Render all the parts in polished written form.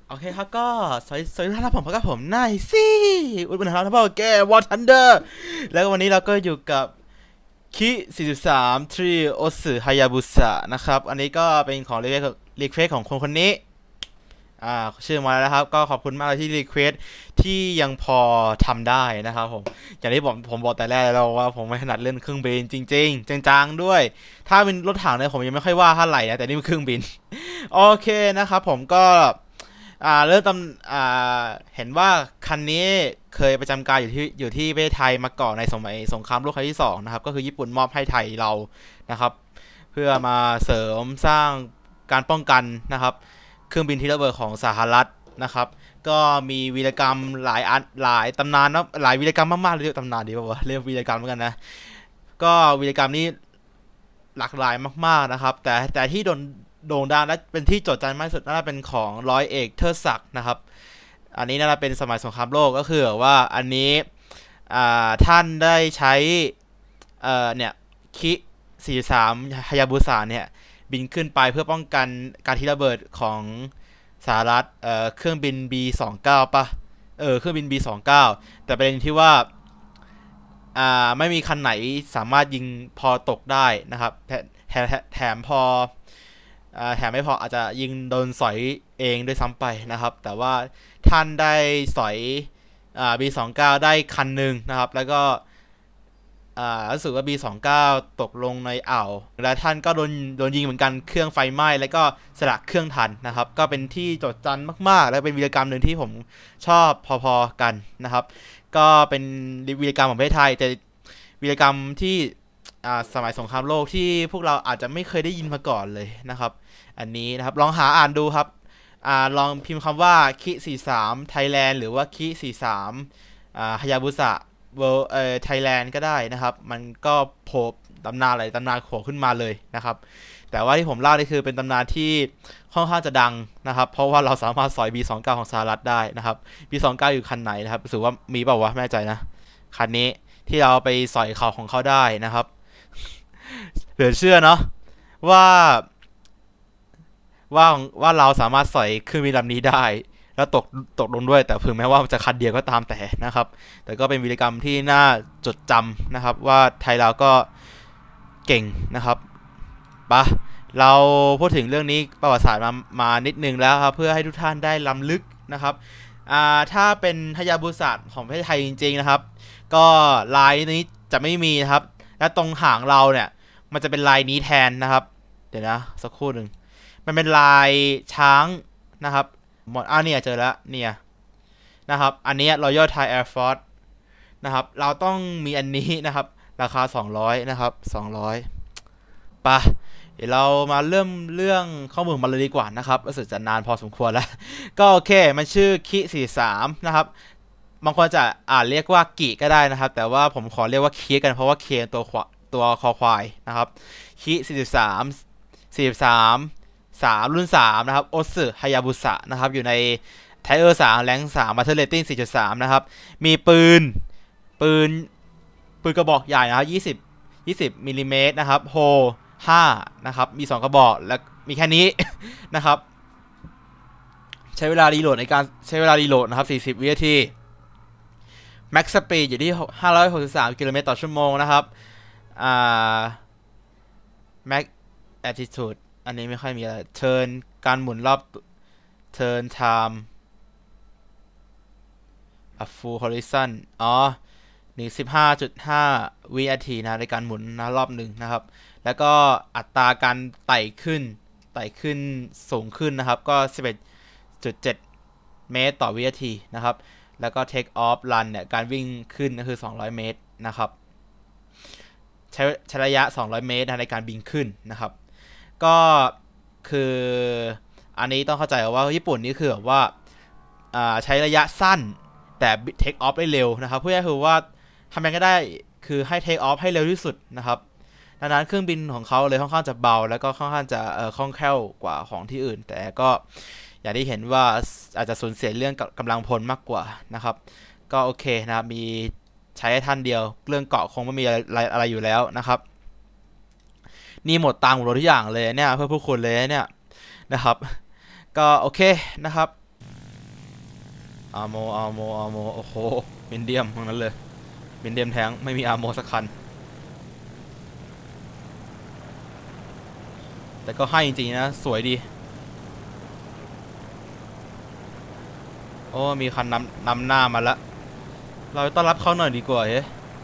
โอเคครับก็สวัสดีท่านรับผมพบกับผมนายซี่อุดมนะครับท่านพ่อแกวอร์ทันเดอร์แล้ววันนี้เราก็อยู่กับคิ43ทรีโอสึฮายาบุสะนะครับอันนี้ก็เป็นของรีเควสของคนนี้ชื่อมาแล้วนะครับก็ขอบคุณมากเลยที่รีเควสที่ยังพอทำได้นะครับอย่างที่ผมบอกแต่แรกแล้วว่าผมไม่ถนัดเล่นเครื่องบินจริงๆจังๆด้วยถ้าเป็นรถถังเนี่ยผมยังไม่ค่อยว่าเท่าไหร่นะแต่นี่เป็นเครื่องบินโอเคนะครับผมก็เริ่มเห็นว่าคันนี้เคยประจำการอยู่ที่ประเทศไทยมาก่อนในสมัยสงครามโลกครั้งที่2นะครับก็คือญี่ปุ่นมอบให้ไทยเรานะครับเพื่อมาเสริมสร้างการป้องกันนะครับเครื่องบินที่ระเบิดของสหรัฐนะครับก็มีวีรกรรมหลายตำนานนะหลายวีรกรรมมากๆเลยตำนานดีป่าวะเรียกวีรกรรมเหมือนกันนะก็วีรกรรมนี้หลากหลายมากๆนะครับแต่ที่โด่งดังและเป็นที่จดจำมากที่สุดน่าจะเป็นของร้อยเอกเทิดศักดิ์นะครับอันนี้น่าจะเป็นสมัยสงครามโลกก็คือว่าอันนี้ท่านได้ใช้เนี่ยคิ43ฮายาบุสะเนี่ยบินขึ้นไปเพื่อป้องกันการที่ระเบิดของสหรัฐเครื่องบิน B29 ป่ะเครื่องบิน B29 แต่ประเด็นที่ว่าไม่มีคันไหนสามารถยิงพอตกได้นะครับแถมไม่พออาจจะยิงโดนสอยเองด้วยซ้ำไปนะครับแต่ว่าท่านได้สอยB29 ได้คันหนึ่งนะครับแล้วก็รู้สึกว่า B29 ตกลงในอ่าวและท่านก็โดนยิงเหมือนกันเครื่องไฟไหม้แล้วก็สละเครื่องทันนะครับก็เป็นที่จดจำมากๆและเป็นวีรกรรมหนึ่งที่ผมชอบพอๆกันนะครับก็เป็นวีรกรรมของประเทศไทยแต่วีรกรรมที่สมัยสงครามโลกที่พวกเราอาจจะไม่เคยได้ยินมาก่อนเลยนะครับอันนี้นะครับลองหาอ่านดูครับลองพิมพ์คำว่าคิ43 Thailand หรือว่าคิ43ฮายาบุสะไทยแลนด์ก็ได้นะครับมันก็โผล่ตำนานโผล่ขึ้นมาเลยนะครับแต่ว่าที่ผมเล่านี่คือเป็นตำนานที่ค่อนข้างจะดังนะครับเพราะว่าเราสามารถสอย B29 ของสหรัฐได้นะครับ B29 อยู่คันไหนนะครับรู้สึกว่ามีเปล่าวะไม่แน่ใจนะคันนี้ที่เราไปสอยเขาของเขาได้นะครับเหลือเชื่อเนาะว่าว่าเราสามารถสอยเครื่องบินลำนี้ได้แล้วตกลงด้วยแต่ถึงแม้ว่าจะคันเดียวก็ตามแต่นะครับแต่ก็เป็นวีรกรรมที่น่าจดจำนะครับว่าไทยเราก็เก่งนะครับปะเราพูดถึงเรื่องนี้ประวัติศาสตร์มานิดนึงแล้วครับเพื่อให้ทุกท่านได้ล้ำลึกนะครับถ้าเป็นฮายาบุสะของประเทศไทยจริงๆนะครับก็ลายนี้จะไม่มีนะครับและตรงหางเราเนี่ยมันจะเป็นลายนี้แทนนะครับเดี๋ยวนะสักครู่หนึ่งมันเป็นลายช้างนะครับหมดเนี่ยเจอแล้วเนี่ยนะครับอันนี้ Royal Thai Air Force นะครับเราต้องมีอันนี้นะครับราคา200นะครับ200ป่ะเดี๋ยวเรามาเริ่มเรื่องข้อมูลมาเลยดีกว่านะครับรู้สึกจะนานพอสมควรแล้วก็โอเคมันชื่อคิ43นะครับบางคนจะเรียกว่ากิก็ได้นะครับแต่ว่าผมขอเรียกว่าคิกันเพราะว่าเคตัวคอควายนะครับคิ43รุ่น3นะครับโอสึฮายาบุสะนะครับอยู่ในไทเออร์3แรง3บัตเทอร์เรตติ้ง 4.3 นะครับมีปืนกระบอกใหญ่นะครับ20มิลลิเมตรนะครับโฮ5นะครับมี2กระบอกและมีแค่นี้ นะครับใช้เวลารีโหลดนะครับ40 วินาทีแม็กซ์สปีดอยู่ที่563 กิโลเมตรต่อชั่วโมงนะครับแม็กแอทิทูดอันนี้ไม่ค่อยมีอะไรเทิร์นการหมุนรอบเทิร์นไทม์ฟูลฮอริซอน15.5 วินาทีนะในการหมุนนะรอบหนึ่งนะครับแล้วก็อัตราการไต่ขึ้นสูงขึ้นนะครับก็ 11.7 เมตรต่อวินาทีนะครับแล้วก็ take off run เนี่ยการวิ่งขึ้นก็คือ200 เมตรนะครับใช้ระยะ200 เมตรในการบินขึ้นนะครับก็คืออันนี้ต้องเข้าใจว่าญี่ปุ่นนี่คือแบบว่าใช้ระยะสั้นแต่เทคออฟได้เร็วนะครับเพื่อคือว่าทำยังไงก็ได้คือให้เทคออฟให้เร็วที่สุดนะครับดังนั้นเครื่องบินของเขาเลยค่อนข้างจะเบาแล้วก็ค่อนข้างจะคล่องแคล่วกว่าของที่อื่นแต่ก็อย่างที่เห็นว่าอาจจะสูญเสียเรื่องกำลังพลมากกว่านะครับก็โอเคนะครับมีใช้ท่านเดียวเรื่องเกาะคงไม่มีอะไรอยู่แล้วนะครับนี่หมดตังค์ทุกอย่างเลยเนี่ยเพื่อผู้คนเลยเนี่ยนะครับก็โอเคนะครับอาร์โมโอ้โหมินเดียมทั้งนั้นเลยมินเดียมแทงไม่มีอาร์โมสักคันแต่ก็ให้จริงๆนะสวยดีโอ้มีคันนำหน้ามาแล้วเราต้อนรับเขาหน่อยดีกว่าเฮ้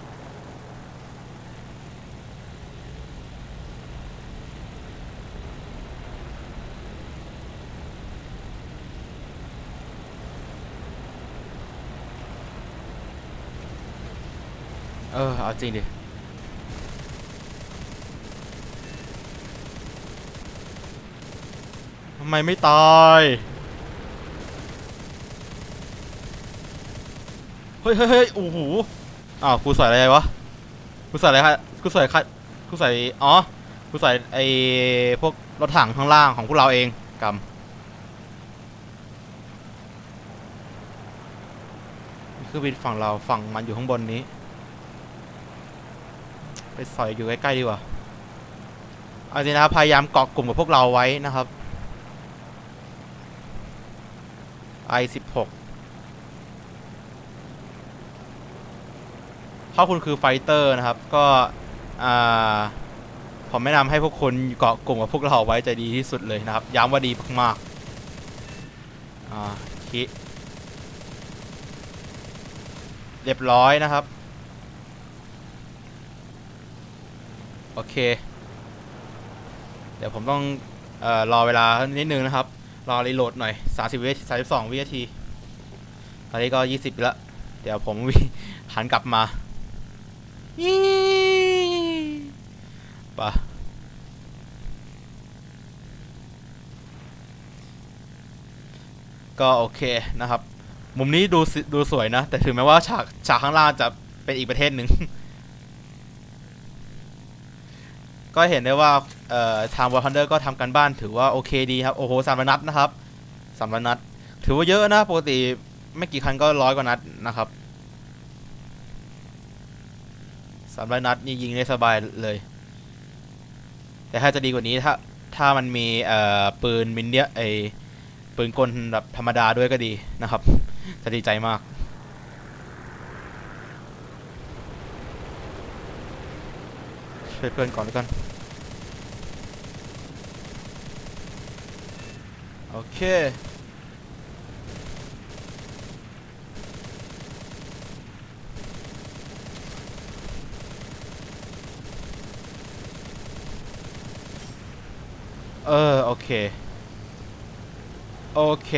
เอาจริงดิทำไมไม่ตายเฮ้ยโอ้โหอ้าวกูใส่อะไรวะกูใส่อะไรครับกูใส่คัดกูใส่อ๋อกูใส่ไอ้พวกรถถังข้างล่างของพวกเราเองกำคือบินฝั่งเราฝั่งมันอยู่ข้างบนนี้ไปสอยอยู่ใกล้ๆดีกว่าเอาจริงนะครับพยายามเกาะกลุ่มกับพวกเราไว้นะครับ I16ถ้าคุณคือไฟเตอร์นะครับก็ผมแนะนำให้พวกคุณเกาะกลุ่มกับพวกเราไว้จะดีที่สุดเลยนะครับย้ำว่าดีมากๆคิเรียบร้อยนะครับโอเคเดี๋ยวผมต้องรอเวลานิดนึงนะครับรอรีโหลดหน่อย30 วิ32 วินาทีตอนนี้ก็20แล้วเดี๋ยวผมหันกลับมาป่ะก็โอเคนะครับมุมนี้ดูสวยนะแต่ถึงแม้ว่าฉากข้างล่างจะเป็นอีกประเทศหนึ่ง ก็เห็นได้ว่าทางวอร์ทันเดอร์ก็ทำกันบ้านถือว่าโอเคดีครับโอ้โห300 นัดนะครับ300 นัดถือว่าเยอะนะปกติไม่กี่คันก็100 กว่านัดนะครับ300 นัดนี่ยิงได้สบายเลยแต่ถ้าจะดีกว่านี้ถ้ามันมีปืนมินเดียปืนกลแบบธรรมดาด้วยก็ดีนะครับจะดีใจมากช่วยเพื่อนก่อนด้วยกันโอเคโอเคโอเค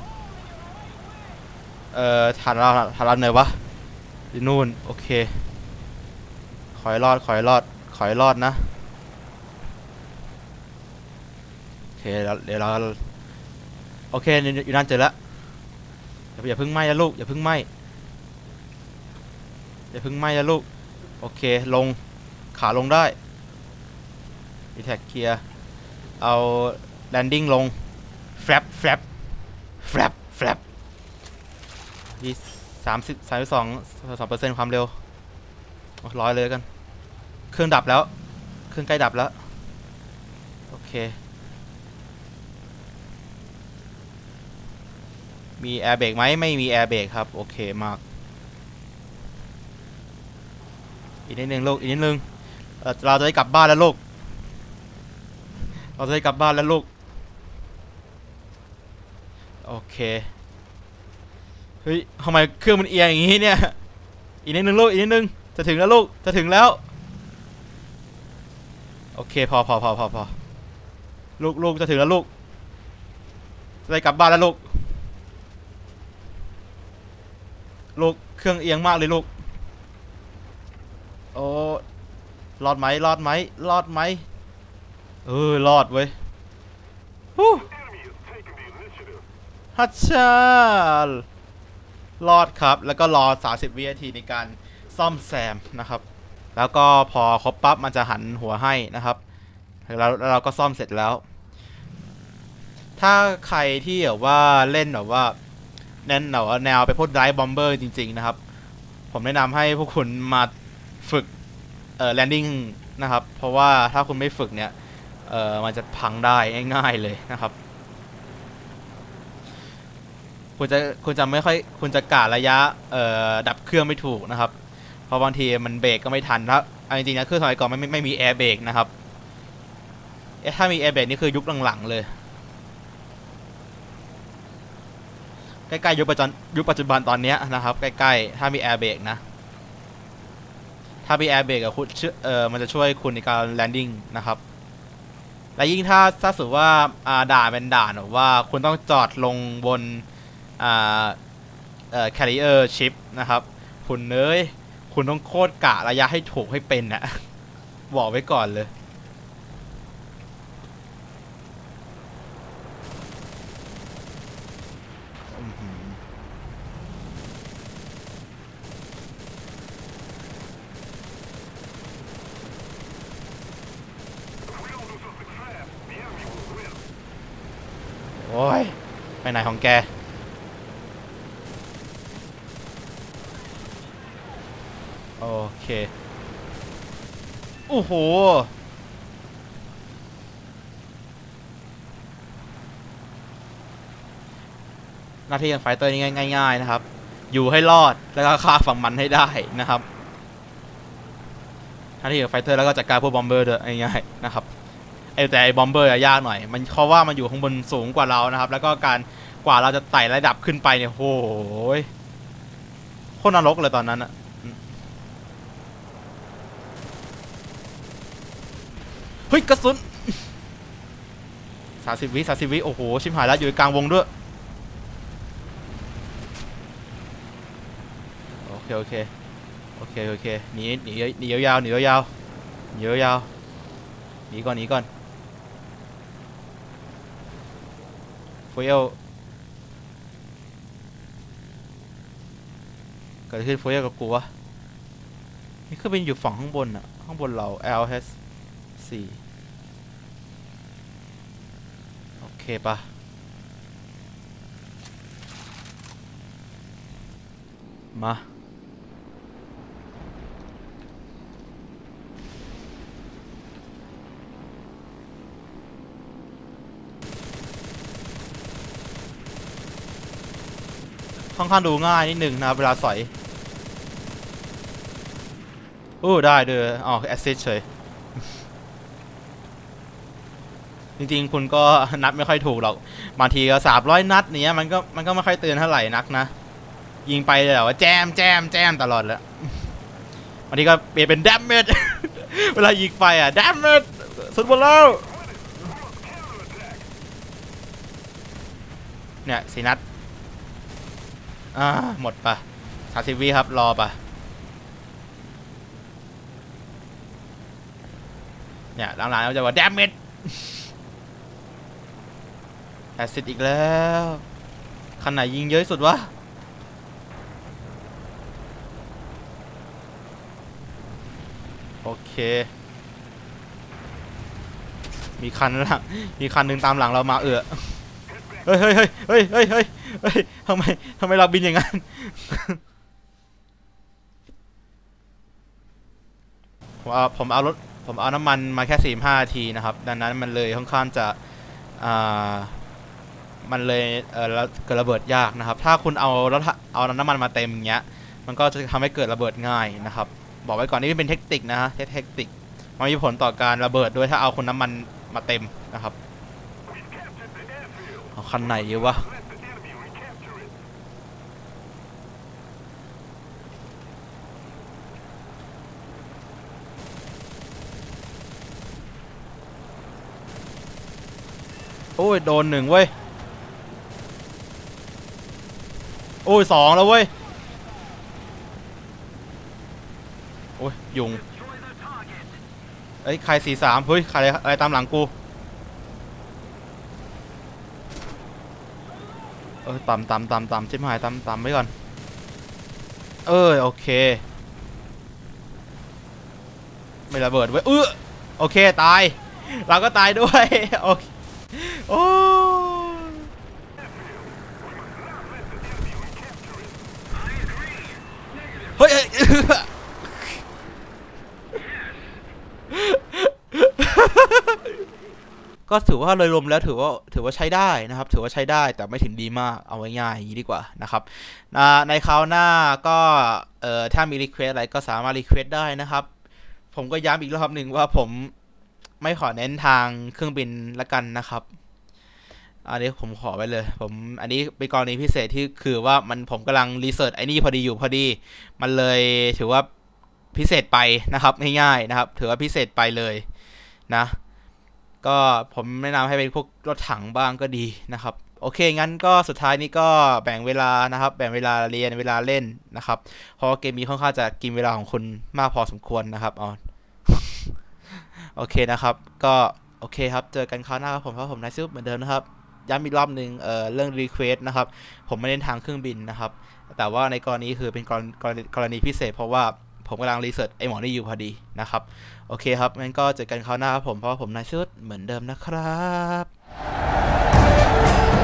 ฐานเราไหนวะที่นู่นโอเคขอให้รอดนะโอเคเดี๋ยวเราโอเคอยู่นั่นเจอแล้วอย่าเพิ่งไหม้นะลูกอย่าเพิ่งไหม้นะลูกโอเคลงขาลงได้ดีแท็กเคลียร์เอาแลนดิ้งลงแฟลปที่32% ความเร็ว100เลยกันเครื่องดับแล้วเครื่องใกล้ดับแล้วโอเคมีแอร์เบรกไหมไม่มีแอร์เบรกครับโอเคมากอีกนิดนึงลูกอีกนิดนึงเราจะได้กลับบ้านแล้วลูกโอเคเฮ้ยทำไมเครื่องมันเอียงอย่างงี้เนี่ยอีกนิดนึงลูกอีกนิดนึงจะถึงแล้วลูกจะถึงแล้วโอเคพอลูกจะถึงแล้วลูกจะได้กลับบ้านแล้วลูกเครื่องเอียงมากเลยลูกโอ้รอดไหมรอดเว้ยฮัชชารอดครับแล้วก็รอ30 วินาทีในการซ่อมแซมนะครับแล้วก็พอครบปั๊บมันจะหันหัวให้นะครับแล้วเราก็ซ่อมเสร็จแล้วถ้าใครที่แบบว่าเล่นแบบว่าแนวไปพวกไดฟ์บอมเบอร์จริงๆนะครับผมแนะนำให้พวกคุณมาฝึกแลนดิ้งนะครับเพราะว่าถ้าคุณไม่ฝึกเนี่ยมันจะพังได้ง่ายๆเลยนะครับคุณจะไม่ค่อยคุณจะกะระยะดับเครื่องไม่ถูกนะครับเพราะบางทีมันเบรกก็ไม่ทันถ้าจริงๆนะเครื่องสมัยก่อนไม่มีแอร์เบรกนะครับถ้ามีแอร์เบรกนี่คือยุคหลังๆเลยใกล้ๆยุคปัจจุบันตอนนี้นะครับใกล้ๆถ้ามีแอร์เบรกนะถ้ามีแอร์เบรกกับคุณมันจะช่วยคุณในการแลนดิ้งนะครับและยิ่งถ้าสมมติว่าด่านเป็นด่านแบบว่าคุณต้องจอดลงบนcarrier ship นะครับคุณคุณต้องโคตรกะระยะให้ถูกให้เป็นนะบอกไว้ก่อนเลยโอ้ยไปไหนของแกโอเคโอ้โหหน้าที่ของไฟเตอร์นี่ง่ายๆนะครับอยู่ให้รอดแล้วก็ฆ่าฝั่งมันให้ได้นะครับหน้าที่ของไฟเตอร์แล้วก็จัดการพวกบอมเบอร์ด้วยง่ายๆนะครับแต่ไอ้บอมเบอร์ยากหน่อยมันเพราะว่ามันอยู่ข้างบนสูงกว่าเรานะครับแล้วก็กว่าเราจะไต่ระดับขึ้นไปเนี่ยโอ้โหโคตรนรกเลยตอนนั้นอะเฮ้ยกระสุน30 วิโอ้โหชิบหายแล้วอยู่กลางวงด้วยโอเคหนียาวหนีก่อนฟูเอลเกิดขึ้นฟูเอลกับกูวะนี่คือเป็นอยู่ฝั่งข้างบนอะข้างบนเรา LH4 โอเคปะมาค่อนข้างดูง่ายนิดหนึ่งนะเวลาสอยได้เด้ออ๋อแอสซิสเฉยจริงๆคุณก็นับไม่ค่อยถูกหรอกบางทีก็300 นัดเนี้ยมันก็ไม่ค่อยเตือนเท่าไหร่นักนะยิงไปเลยว่าแจมตลอดแล้วบางทีก็เปลี่ยนเป็นดัมเมจเวลายิงไปอ่ะดัมเมจสุดบนแล้วเนี่ย4 นัดหมดปะ30 วิครับรอปะเนี่ยหลังๆเราจะว่าดัมเมจแอซิดอีกแล้วคันไหนยิงเยอะสุดวะโอเคมีคันหนึ่งตามหลังเรามาเฮ้ยทำไมเราบินอย่างนั้นผมเอาน้ำมันมาแค่45 นาทีนะครับดังนั้นมันเลยค่อนข้างจะมันเลยเกิดระเบิดยากนะครับถ้าคุณเอาน้ำมันมาเต็มอย่างเงี้ยมันก็จะทำให้เกิดระเบิดง่ายนะครับบอกไว้ก่อนนี่เป็นเทคนิคนะฮะเทคนิคมันมีผลต่อการระเบิดด้วยถ้าเอาคุณน้ำมันมาเต็มนะครับเอาคันไหนดีวะโอ้ยโดน1เว้ยโอ้ย2แล้วเว้ยโอ้ยยุงใคร43เฮ้ยใครอะไรตามหลังกูต่ำชิบหายต่ำไว้ก่อนโอเคไม่ระเบิดเว้ยโอเคตายเราก็ตายด้วยโอเคโอ้เฮ้ยก็ถือว่าโดยรวมแล้วถืถือว่าใช้ได้นะครับถือว่าใช้ได้แต่ไม่ถึงดีมากเอาไว้ง่ายอย่างนี้ดีกว่านะครับในคราวหน้าก็ถ้ามีรีเควสอะไรก็สามารถรีเควสได้นะครับผมก็ย้ำอีกรอบหนึ่งว่าผมไม่ขอเน้นทางเครื่องบินละกันนะครับอันนี้ผมขอไว้เลยอันนี้เป็นกรณีพิเศษที่คือว่าผมกำลังรีเสิร์ชไอ้นี่พอดีมันเลยถือว่าพิเศษไปนะครับง่ายๆนะครับถือว่าพิเศษไปเลยนะก็ผมแนะนำให้เป็นพวกรถถังบ้างก็ดีนะครับโอเคงั้นก็สุดท้ายนี้ก็แบ่งเวลานะครับแบ่งเวลาเรียนเวลาเล่นนะครับเพราะเกมนี้ค่อนข้างจะกินเวลาของคุณมากพอสมควรนะครับโอเคนะครับก็โอเคครับเจอกันคราวหน้าครับผมนายซิลเหมือนเดิมนะครับย้ำอีกรอบหนึ่งเรื่องรีเควสนะครับผมไม่เน้นทางเครื่องบินนะครับแต่ว่าในกรณีคือเป็นกรณีพิเศษเพราะว่าผมกำลังรีเสิร์ชไอหมอนี่อยู่พอดีนะครับโอเคครับงั้นก็เจอกันคราวหน้าครับผมนายซิลเหมือนเดิมนะครับ